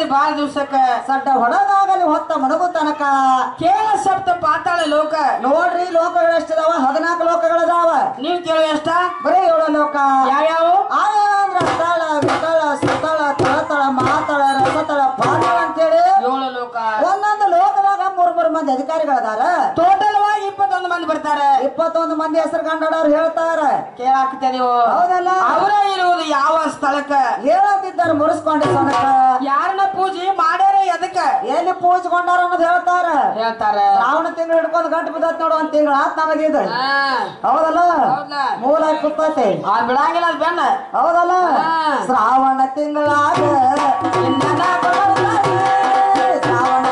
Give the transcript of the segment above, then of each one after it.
ಬಾಳ ದಿವ್ಸಕ್ಕ ಸಡ್ಡ ಹೊಡದಾಗಲಿ ಹೊತ್ತ ಮನಗು ತನಕ ಕೇಳ ಸಪ್ತ ಪಾತಾಳ ಲೋಕ ನೋಡ್ರಿ ಲೋಕಗಳು ಎಷ್ಟಿದಾವ 14 ಲೋಕಗಳದಾವ ನೀವ್ ಕೇಳು ಎಷ್ಟ ಬರೀ 7 ಲೋಕ ಯಾವ್ಯಾವ ಅಂದ್ರ ಸ್ಥಳ ವಿತಳ ಸುತಳ ತಳತಳ ಮಾತಳ ರಸತಳ ಪಾತಳ ಅಂತೇಳಿ 7 ಲೋಕ ಒಂದೊಂದು ಲೋಕದಾಗ 3 ಮಂದಿ ಅಧಿಕಾರಿಗಳದಾರ ಟೋಟಲ್ ವಾಗಿ 21 ಮಂದಿ ಬರ್ತಾರೆ 21 ಮಂದಿ ಹೆಸರು ಕಂಡವ್ರು ಹೇಳ್ತಾರ ಕೇಳಾಕ್ತ ನೀವು ಹೌದಲ್ಲ ಅವರ ಇರುವುದು ಯಾವ ಸ್ಥಳಕ್ಕ ಹೇಳದಿದ್ದಾರೆ ಮುರಿಸ್ಕೊಂಡಿ ಸೊನಕ ಯಾರನ್ನ ಪೂಜೆ ಮಾಡ್ಯಾರ ಎದಕ್ಕ ಎಲ್ಲಿ ಪೂಜಿಕೊಂಡಾರ ಅನ್ನೋದು ಹೇಳ್ತಾರ ಶ್ರಾವಣ ತಿಂಗಳು ಹಿಡ್ಕೊಂಡು ಗಂಟು ಬಿದ್ದತ್ ನೋಡು 1 ತಿಂಗಳು ಆತ್ ನಮಗಿದು ಹೌದಲ್ಲ ಮೂಲ ಕುತ್ತೈತಿ ಬಿಡಂಗಿಲ್ಲ ಅದ್ ಬೆನ್ನ ಹೌದಲ್ಲ ಶ್ರಾವಣ ತಿಂಗಳಾಗ ಶ್ರಾವಣ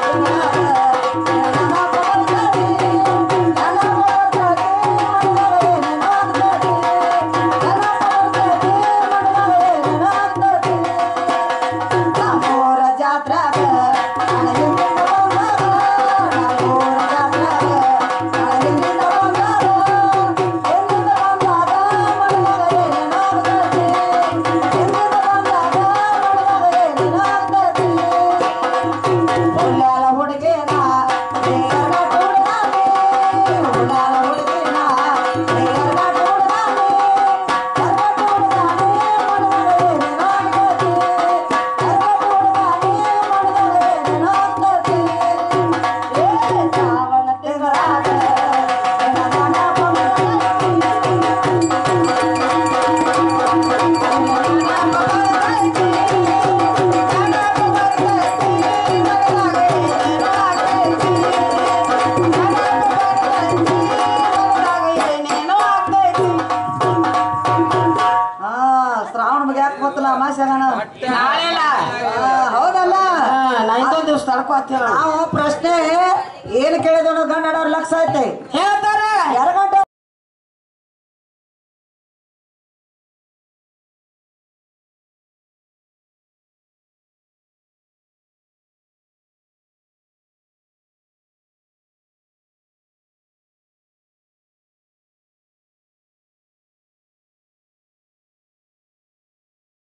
ಹೌದಲ್ಲ ನಾ ಇನ್ನೊಂದ್ ದಿವಸ ತಡ್ಕೋ ನಾವು ಪ್ರಶ್ನೆ ಏನ್ ಕೇಳಿದ ಗಂಡ ಲಕ್ಷ ಐತೆ ಹೇಳ್ತ